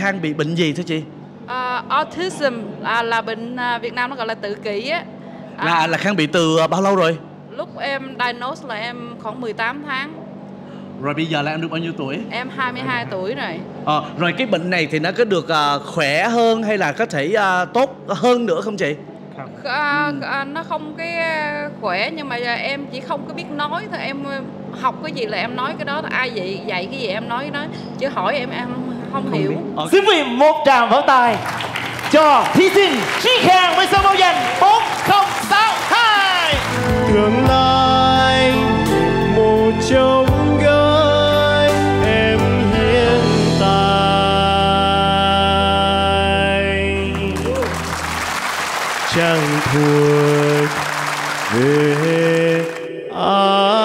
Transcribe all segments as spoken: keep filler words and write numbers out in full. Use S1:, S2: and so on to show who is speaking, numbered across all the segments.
S1: Khang bị bệnh gì thưa chị?
S2: Uh, autism là, là bệnh uh, Việt Nam nó gọi là tự kỷ á. À,
S1: Là là Khang bị từ uh, bao lâu rồi?
S2: Lúc em diagnose là em khoảng mười tám tháng.
S1: Rồi bây giờ là em được bao nhiêu tuổi?
S2: Em hai mươi hai tuổi rồi.
S1: Ờ, rồi cái bệnh này thì nó có được uh, khỏe hơn hay là có thể uh, tốt hơn nữa không chị?
S2: Uh, uh, nó không cái khỏe nhưng mà em chỉ không có biết nói thôi. Em học cái gì là em nói cái đó, ai dạy dạy cái gì em nói cái đó, chứ hỏi em em không, không hiểu.
S1: Okay.
S3: Xin mời một tràng pháo tay cho thí sinh Chi Khang với số báo danh bốn không sáu hai.
S4: Tương lai một trông gái em hiện tại chẳng thuộc về ai.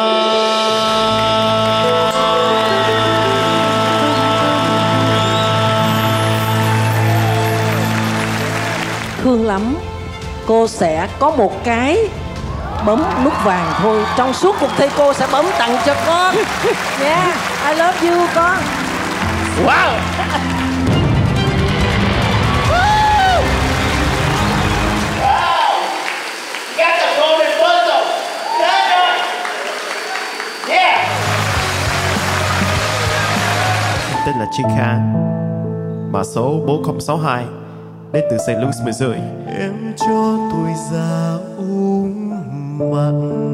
S5: Thương lắm, cô sẽ có một cái bấm nút vàng thôi. Trong suốt cuộc thi cô sẽ bấm tặng cho con. Yeah, I love you con.
S3: Wow.
S4: Tên là Chi Khang, mã số bốn không sáu hai, đến từ Saint Louis, Missouri. Em cho tuổi già uống mặn,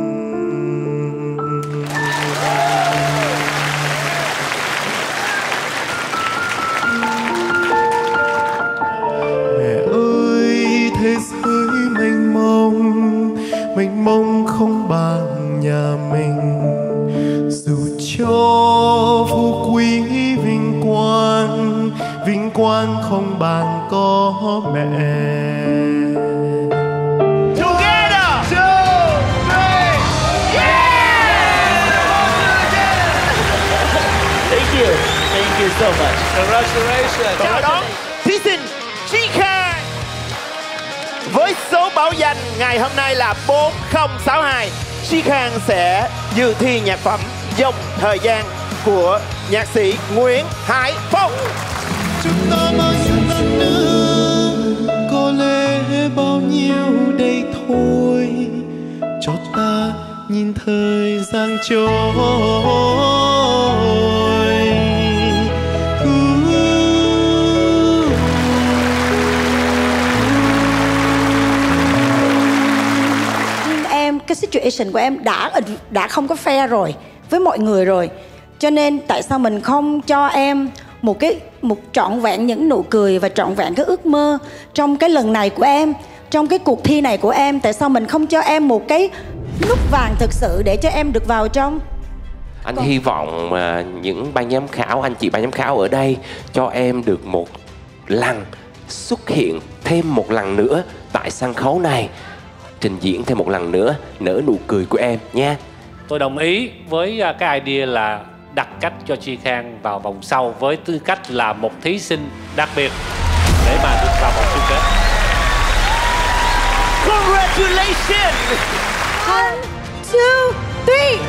S4: mẹ ơi thế giới mênh mông, mênh mông không bằng nhà mình. Dù cho phú quý vinh quang, vinh quang không bằng có mẹ.
S3: Together. Two, three, yeah! Thank you, thank you so much. Congratulations. Chào đón thí sinh Chi Khang với số báo danh ngày hôm nay là bốn không sáu hai. Chi Khang sẽ dự thi nhạc phẩm Dòng Thời Gian của nhạc sĩ Nguyễn Hải Phong.
S4: Chúng ta bao nhiêu năm nữa, có lẽ bao nhiêu đây thôi, cho ta nhìn thời gian trôi.
S6: Em cái situation của em đã đã không có fair rồi với mọi người rồi, cho nên tại sao mình không cho em một cái một trọn vẹn những nụ cười và trọn vẹn cái ước mơ trong cái lần này của em, trong cái cuộc thi này của em? Tại sao mình không cho em một cái nút vàng thực sự để cho em được vào trong?
S7: Anh Còn... hy vọng mà những ban giám khảo, anh chị ban giám khảo ở đây cho em được một lần xuất hiện thêm một lần nữa tại sân khấu này, trình diễn thêm một lần nữa, nở nụ cười của em nha.
S8: Tôi đồng ý với cái idea là đặt cách cho Chi Khang vào vòng sau với tư cách là một thí sinh đặc biệt để mà được vào vòng chung kết.
S3: Congratulations!
S6: One, two, three.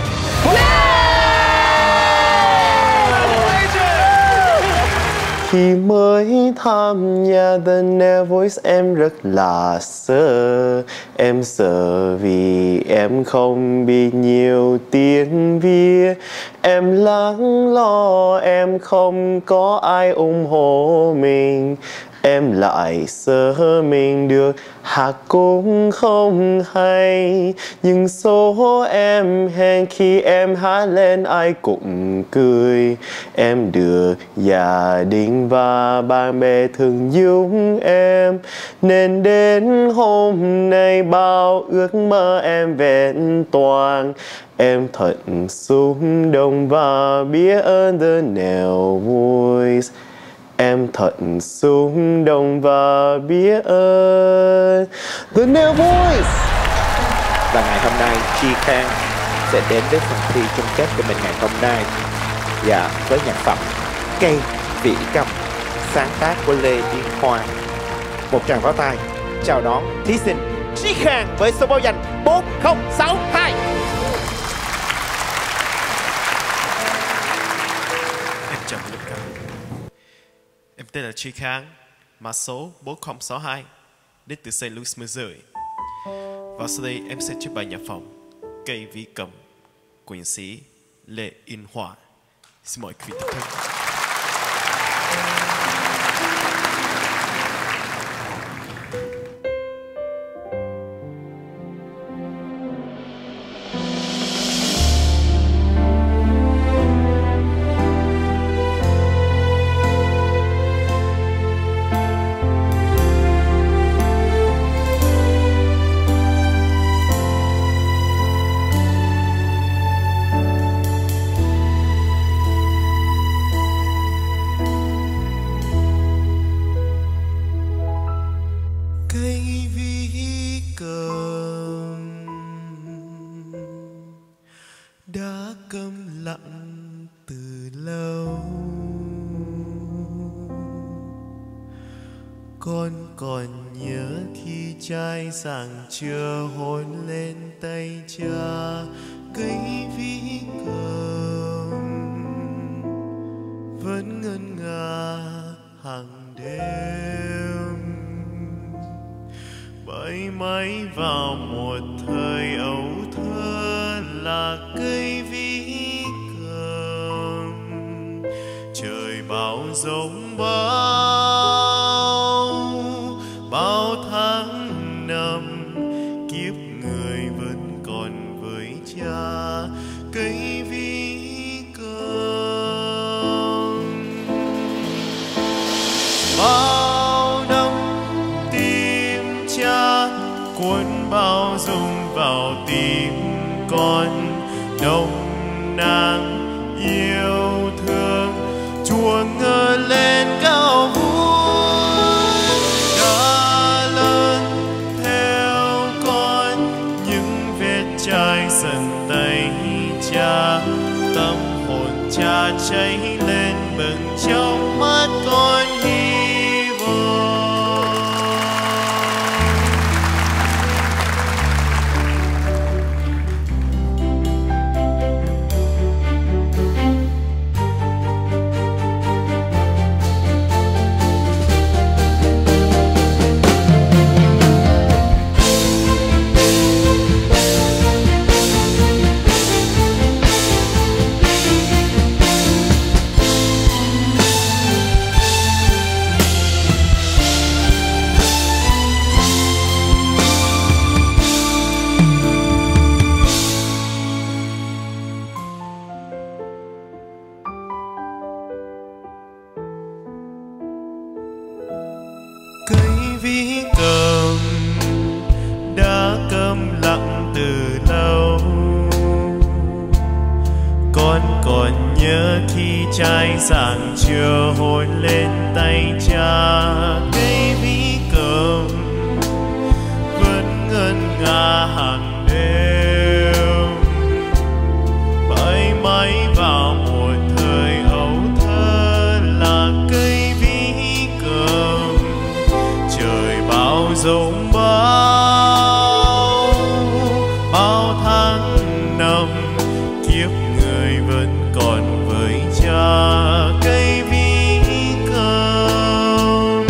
S4: Khi mới tham gia The Neo Voice em rất là sợ. Em sợ vì em không biết nhiều tiếng Việt. Em lắng lo em không có ai ủng hộ mình. Em lại sợ mình được hát cũng không hay. Nhưng số em hèn khi em hát lên ai cũng cười. Em được gia đình và bạn bè thương giúp em, nên đến hôm nay bao ước mơ em vẹn toàn. Em thật xúc động và biết ơn The Neo Voice. Em thật xúc động và biết ơn The Neo Voice.
S3: Và ngày hôm nay Chi Khang sẽ đến với phần thi chung kết của mình ngày hôm nay, và với nhạc phẩm Cây Vĩ Cầm, sáng tác của Lê Tiến Hoa. Một tràng pháo tay chào đón thí sinh Chi Khang với số báo danh bốn không sáu hai.
S4: Em chào tất cả. Em tên là Tri Khang, mã số bốn không sáu hai, đến từ Saint Louis, Missouri. Và sau đây em sẽ chơi bài nhạc phòng Cây Ví Cầm của nhạc sĩ Lê In Hòa. Xin mời quý vị thưởng thức. Đã câm lặng từ lâu, con còn nhớ khi trai sàng chưa hôn lên tay cha cây ví cầm vẫn ngân nga hàng đêm, bay máy vào một thời ấu thơ là cây ví cầm. Trời bao giông bão, bao tháng năm kiếp người vẫn còn với cha cây ví cầm. Bao năm tim cha cuốn bao dung vào tim con, nồng nàn yêu thương chuông ngơ lên cao vũ, đã lớn theo con những vết chai dần tay cha, tâm hồn cha cháy lên bừng trong mắt con hy vọng. Cây ví cầm đã câm lặng từ lâu, con còn nhớ khi trai sàng chưa hôn lên tay cha cây ví cầm vẫn ngân nga hàng đêm, bay máy vào một thời ấu thơ là cây ví cầm. Trời bao giông bão, bao tháng năm kiếp người vẫn còn với cha cây ví cầm.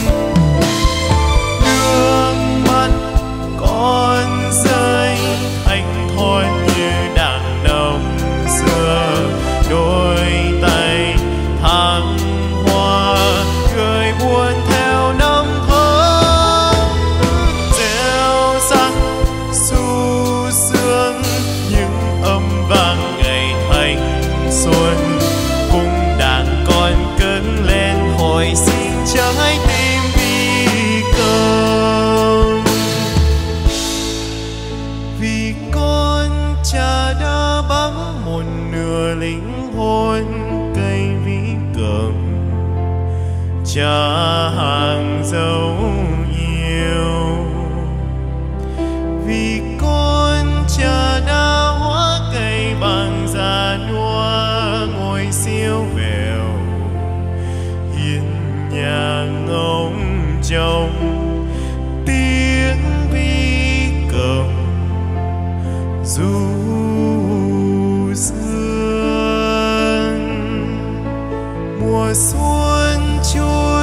S4: Nước mắt con rơi anh thôi như đàn nồng xưa, đôi tay thăng hoa gợi buồn theo năm tháng, gieo rắc du sương những âm vang ngày thanh xuân, cùng đàn con cất lên hồi sinh trái tim ví cầm. Vì con cha đã bắn một nửa linh hồn cây ví cầm, cha hàng dấu yêu. Vì con cha đã hóa cây bằng già nua ngồi siêu vẹo, hiên nhà ngóng trông tiếng ví cầm du dương. Mùa xuân trôi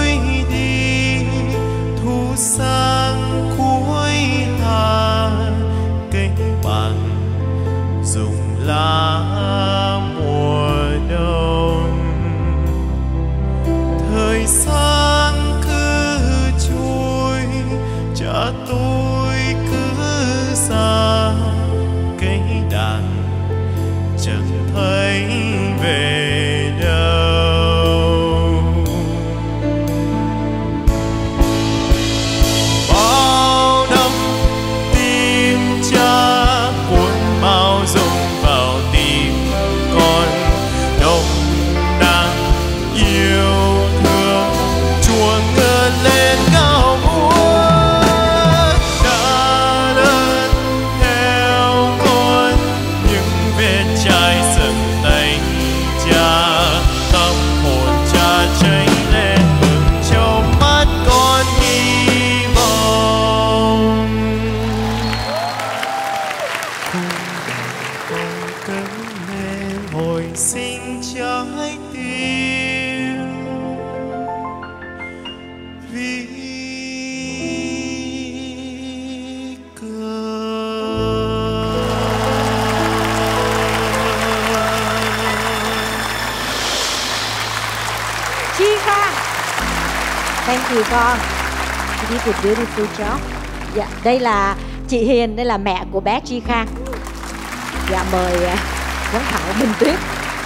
S5: Thank you con. You did a beautiful job. Dạ, đây là chị Hiền, đây là mẹ của bé Chi Khang. Dạ, mời giám khảo Minh Tuyết.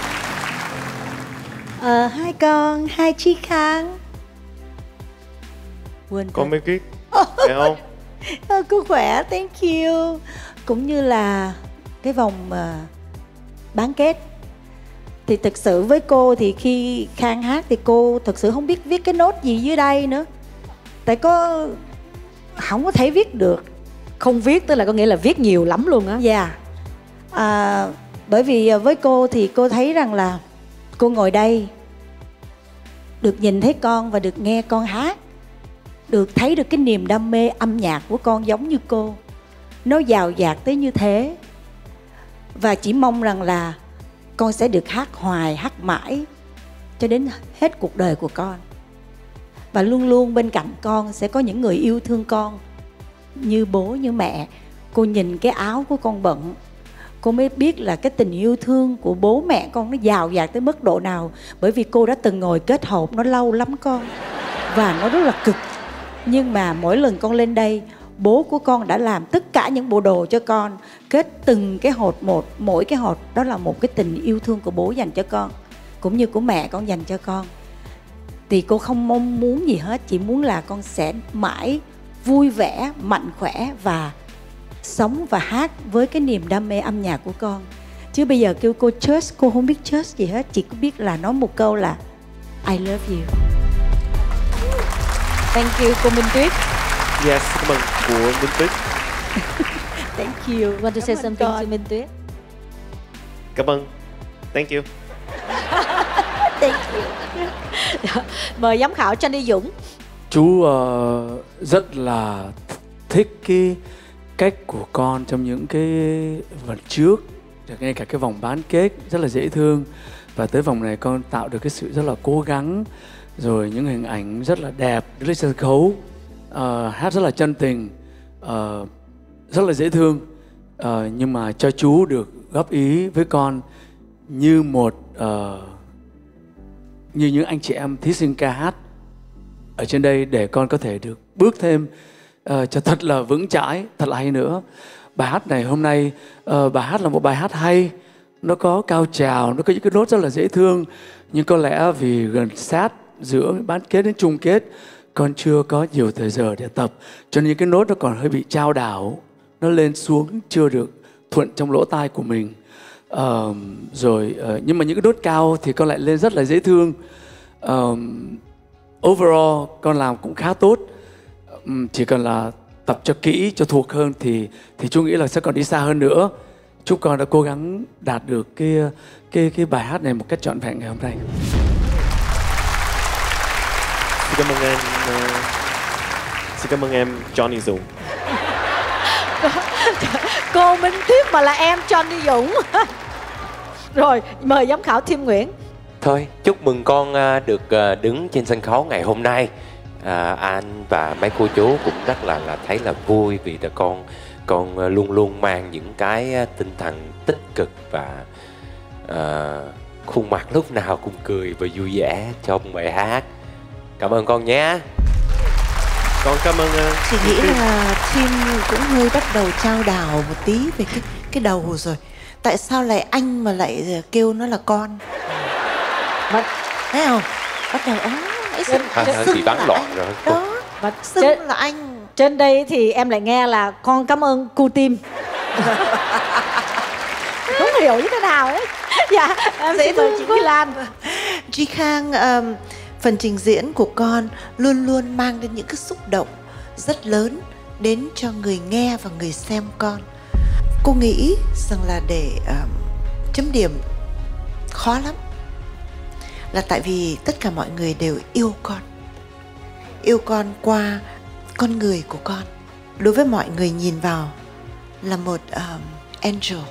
S6: Ờ, hai con, hai Chi Khang. Quên
S4: Con Minh Tuyết, phải không?
S6: Ờ, cô khỏe, thank you. Cũng như là cái vòng uh, bán kết. Thì thực sự với cô thì khi Khang hát thì cô thực sự không biết viết cái nốt gì dưới đây nữa. Tại có không có thể viết được.
S5: Không viết tức là có nghĩa là viết nhiều lắm luôn á.
S6: Dạ yeah. à, Bởi vì với cô thì cô thấy rằng là cô ngồi đây được nhìn thấy con và được nghe con hát, được thấy được cái niềm đam mê âm nhạc của con giống như cô, nó giàu dạt tới như thế. Và chỉ mong rằng là con sẽ được hát hoài, hát mãi cho đến hết cuộc đời của con. Và luôn luôn bên cạnh con sẽ có những người yêu thương con như bố, như mẹ. Cô nhìn cái áo của con bận, cô mới biết là cái tình yêu thương của bố mẹ con nó giàu dạt tới mức độ nào. Bởi vì cô đã từng ngồi kết hộp nó lâu lắm con, và nó rất là cực. Nhưng mà mỗi lần con lên đây, bố của con đã làm tất cả những bộ đồ cho con, kết từng cái hột một. Mỗi cái hột đó là một cái tình yêu thương của bố dành cho con, cũng như của mẹ con dành cho con. Thì cô không mong muốn gì hết, chỉ muốn là con sẽ mãi vui vẻ, mạnh khỏe và sống và hát với cái niềm đam mê âm nhạc của con. Chứ bây giờ kêu cô church, cô không biết church gì hết. Chỉ có biết là nói một câu là I love you.
S5: Thank you cô Minh Tuyết.
S4: Yes, cảm ơn của Minh Tuyết.
S6: Thank you.
S5: Want to say something to Minh Tuyết?
S4: Cảm ơn. Thank you.
S6: Thank you.
S5: Mời giám khảo Johnny Dũng.
S9: Chú uh, rất là thích cái cách của con trong những cái vòng trước, ngay cả cái vòng bán kết rất là dễ thương, và tới vòng này con tạo được cái sự rất là cố gắng, rồi những hình ảnh rất là đẹp lên sân khấu, uh, hát rất là chân tình, uh, rất là dễ thương, uh, nhưng mà cho chú được góp ý với con như một uh, như những anh chị em thí sinh ca hát ở trên đây, để con có thể được bước thêm uh, cho thật là vững chãi, thật là hay nữa. Bài hát này hôm nay, uh, bài hát là một bài hát hay, nó có cao trào, nó có những cái nốt rất là dễ thương, nhưng có lẽ vì gần sát giữa bán kết đến chung kết, con chưa có nhiều thời giờ để tập, cho nên cái nốt nó còn hơi bị chao đảo, nó lên xuống chưa được thuận trong lỗ tai của mình. Uh, rồi uh, nhưng mà những cái nốt cao thì con lại lên rất là dễ thương. Uh, overall con làm cũng khá tốt, um, chỉ cần là tập cho kỹ, cho thuộc hơn thì thì chú nghĩ là sẽ còn đi xa hơn nữa. Chúc con đã cố gắng đạt được cái cái cái bài hát này một cách trọn vẹn ngày hôm nay.
S4: Xin cảm ơn em, uh, xin cảm ơn em Johnny Dũng.
S5: Cô Minh Tuyết mà là em Johnny Dũng. Rồi mời giám khảo Thiêm Nguyễn.
S7: Thôi chúc mừng con được đứng trên sân khấu ngày hôm nay. à, Anh và mấy cô chú cũng rất là là thấy là vui, vì là con con luôn luôn mang những cái tinh thần tích cực và uh, khuôn mặt lúc nào cũng cười và vui vẻ trong bài hát. Cảm ơn con nhé.
S4: Con cảm ơn uh,
S10: chị nghĩ là Thiên cũng hơi bắt đầu chao đảo một tí về cái cái đầu rồi. Tại sao lại anh mà lại kêu nó là con? Bắt thấy không? Bắt đầu ó, ấy xưng
S7: thì bắn loạn rồi.
S10: Đó,
S5: và
S10: xưng
S5: trên,
S10: là anh.
S5: Trên đây thì em lại nghe là con cảm ơn cu Tim. Không hiểu như thế nào ấy. Dạ, em
S10: Dễ
S5: xin mời chị Huy Lan.
S10: Chi Khang, um, phần trình diễn của con luôn luôn mang đến những cái xúc động rất lớn đến cho người nghe và người xem con. Cô nghĩ rằng là để um, chấm điểm khó lắm, là tại vì tất cả mọi người đều yêu con, yêu con qua con người của con. Đối với mọi người nhìn vào là một um, angel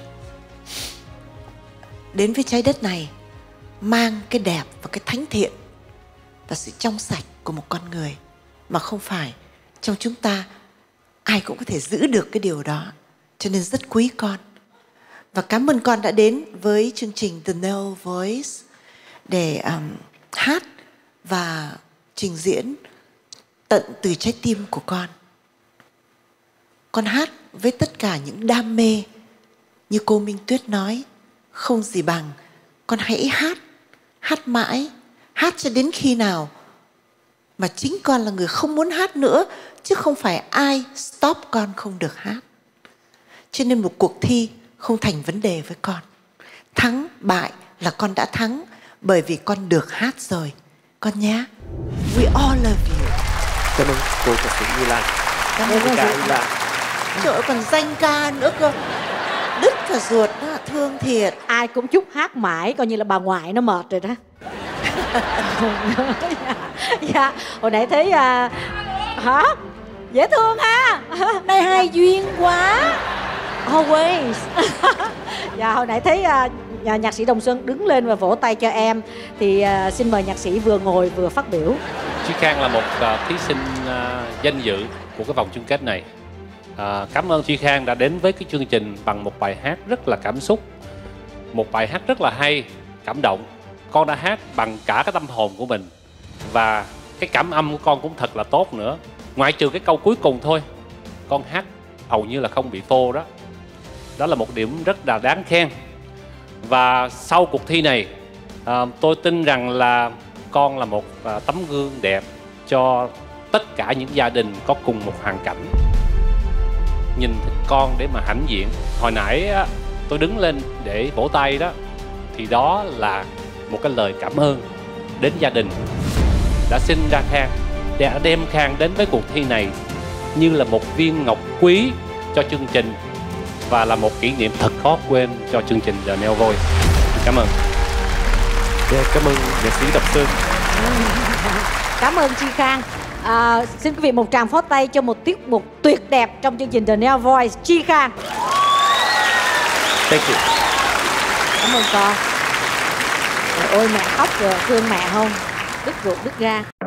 S10: đến với trái đất này, mang cái đẹp và cái thánh thiện và sự trong sạch của một con người, mà không phải trong chúng ta ai cũng có thể giữ được cái điều đó. Cho nên rất quý con. Và cảm ơn con đã đến với chương trình The No Voice để um, hát và trình diễn tận từ trái tim của con. Con hát với tất cả những đam mê. Như cô Minh Tuyết nói, không gì bằng. Con hãy hát, hát mãi, hát cho đến khi nào mà chính con là người không muốn hát nữa, chứ không phải ai stop con không được hát. Cho nên một cuộc thi không thành vấn đề với con. Thắng, bại là con đã thắng, bởi vì con được hát rồi. Con nhé. We all love you.
S3: Cảm ơn cô ca sĩ Như Lan.
S10: Cảm ơn
S3: ca Như Lan.
S10: Trời ơi, còn danh ca nữa cơ. Đứt cả ruột đó, thương thiệt.
S5: Ai cũng chúc hát mãi, coi như là bà ngoại nó mệt rồi đó. Dạ, hồi nãy thấy à, hả? Dễ thương ha.
S6: Đây hai duyên quá.
S5: Always. Dạ, hồi nãy thấy à, nhạc sĩ Đồng Xuân đứng lên và vỗ tay cho em. Thì à, xin mời nhạc sĩ vừa ngồi vừa phát biểu.
S8: Chí Khang là một uh, thí sinh uh, danh dự của cái vòng chung kết này. Uh, cảm ơn Chí Khang đã đến với cái chương trình bằng một bài hát rất là cảm xúc, một bài hát rất là hay, cảm động. Con đã hát bằng cả cái tâm hồn của mình, và cái cảm âm của con cũng thật là tốt nữa. Ngoại trừ cái câu cuối cùng thôi, con hát hầu như là không bị phô đó. Đó là một điểm rất là đáng khen. Và sau cuộc thi này, à, tôi tin rằng là con là một à, tấm gương đẹp cho tất cả những gia đình có cùng một hoàn cảnh. Nhìn con để mà hãnh diện. Hồi nãy á, tôi đứng lên để vỗ tay đó, thì đó là một cái lời cảm ơn đến gia đình đã sinh ra Khang, đã đem Khang đến với cuộc thi này như là một viên ngọc quý cho chương trình, và là một kỷ niệm thật khó quên cho chương trình The Neo Voice. Cảm ơn.
S3: Yeah, cảm ơn nhạc sĩ Độc Sơn.
S5: Cảm ơn Chí Khang. À, xin quý vị một tràng pháo tay cho một tiết mục tuyệt đẹp trong chương trình The Neo Voice, Chí Khang.
S3: Thank you.
S5: Cảm ơn con. Trời ơi, mẹ khóc rồi, thương mẹ không? Đứt ruột đứt ra.